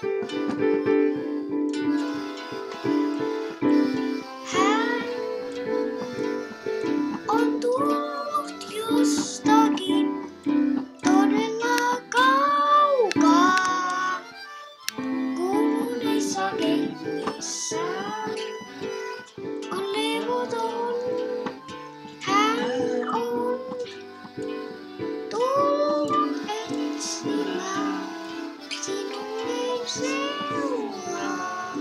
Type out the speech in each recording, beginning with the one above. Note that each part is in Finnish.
Hän on tullut jostakin todella kaukaa, kuluneissa kengissään on levoton. Hän on tullut etsimään sinulle seuraa.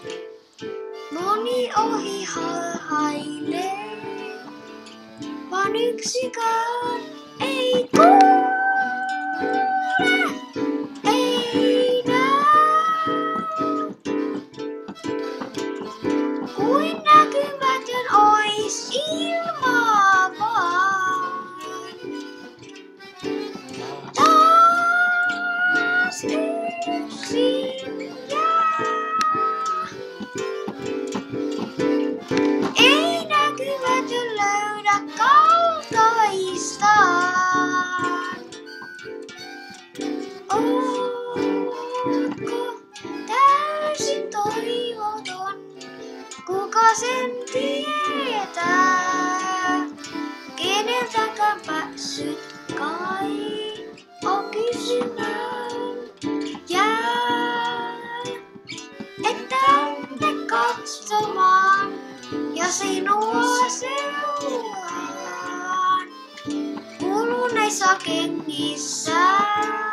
Moni ohi harhailee, vaan yksikään ei kuule, ei näe. Kuin näkymätön ois ilmaa vaan. Taas yksin jää. Ei näkymätön löydä kaltaistaan. Ootko täysin toivoton? Kuka sen tietää? Keneltäkään päässyt kai on kysymään jää. Et tänne katsomaan ja sinua seuraan kuluneissa kengissään.